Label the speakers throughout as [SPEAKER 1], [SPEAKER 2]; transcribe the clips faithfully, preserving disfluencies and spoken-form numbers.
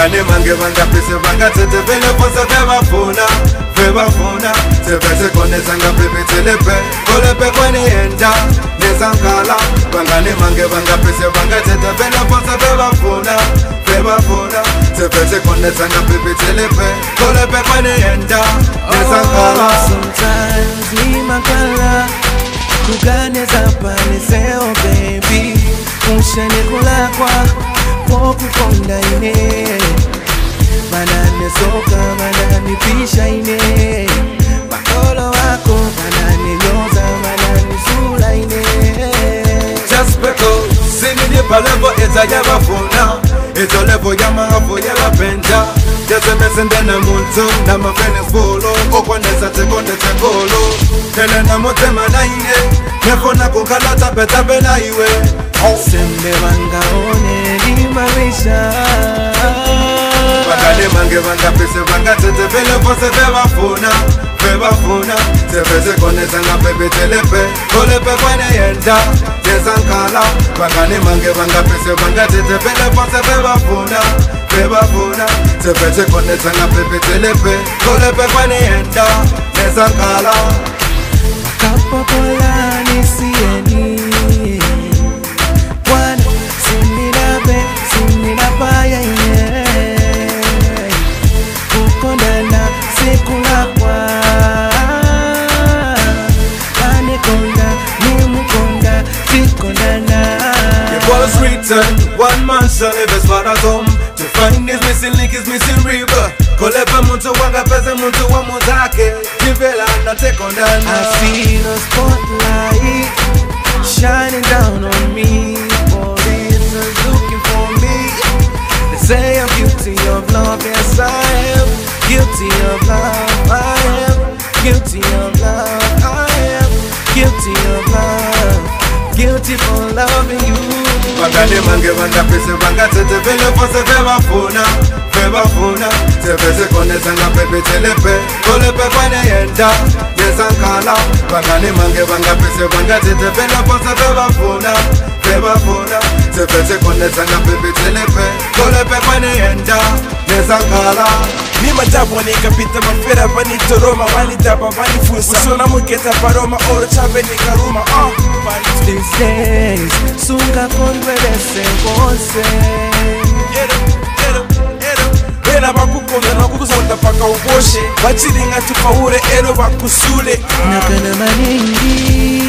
[SPEAKER 1] Bangane mange banga pese banga tete vele pose veba funa Veba funa Tepese kone zanga pepe telepe Kolepe kwenye enda Nezankala Bangane mange banga pese banga tete vele pose veba funa Veba funa Tepese kone zanga pepe telepe Kolepe kwenye enda Nezankala
[SPEAKER 2] Sometimes ni makala Kugane zapane seo baby Kushene kula kwa Poku konda ine Banane soka, banane pisha ine Makolo wako, banane nyoza, banane sula ine
[SPEAKER 1] Just because Sini ni palevo eza yaba funa Ito levo yama hafu yaba penda Jeze mesende na muntu Na mafenes bolo Okwa nesa tekonde tekolo Tele na motema na ine Nefona kukala tape tape na iwe
[SPEAKER 2] Sembe wanga one ni marisha
[SPEAKER 1] Bangane mange banga pese banga tete vele fose veba funa Veba funa Tepese kone zanga pepe telepe Kolepe kwenye yenda Nezankala Bangane mange banga pese banga tete vele fose veba funa Veba funa Tepese kone zanga pepe telepe Kolepe kwenye yenda Nezankala
[SPEAKER 2] Kapokola nisieni Wana sinina be sinina paya ine Kukondana sikula kwa Kane konda ni mukonda tikondana
[SPEAKER 1] It was written, one man shall leave his father's home To find his missing link, his missing river Kolepe muntu wanga pese muntu wa muzake Jivela na tekondana
[SPEAKER 2] I feel a spotlight shining down on me Police is looking for me They say I'm guilty of love, yes I am Guilty of love, I am Guilty of love, I am Guilty of love Guilty for loving you
[SPEAKER 1] Bangane mange banga pese banga tete vele fose veba funa Veba funa Tepese kone zanga pepe telepe Kolepe kwenye yenda Nezankala Bangane mange banga pese banga tete vele fose veba funa Veba funa Tepese kone zanga pepe telepe Kolepe kwenye yenda Nezankala
[SPEAKER 3] Ni majabu wanika pita mafera bani toroma Wani daba wani fusa Usona muketa paroma Oro chabe ni karuma uh.
[SPEAKER 2] These days Sunga kondwelese wose
[SPEAKER 3] Edo, edo, edo Ena bakukonda na kukusonda paka uboshe Bachiringa tupaure edo bakusule
[SPEAKER 2] Nakana maningi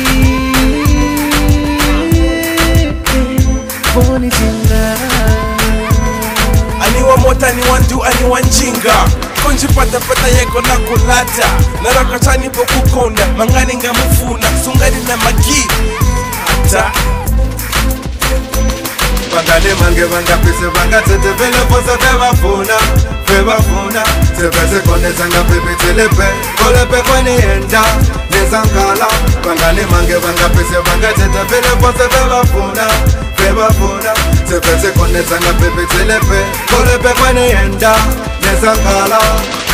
[SPEAKER 2] Boni jinga
[SPEAKER 3] Aniwa mota ni wandu ani wanjinga Konji pata pata yeko na kulata Naraka chani po kukonda Mangani nga mufuna Sungani na magi Ata
[SPEAKER 1] Bangane mange banga pese banga tete vele fose veba funa Veba funa Tepese kone zanga pepe telepe Kolepe kwenye yenda Nezankala Bangane mange banga pese banga tete vele fose veba funa Veba funa Tepese kone zanga pepe telepe Kolepe kwenye yenda Nezankala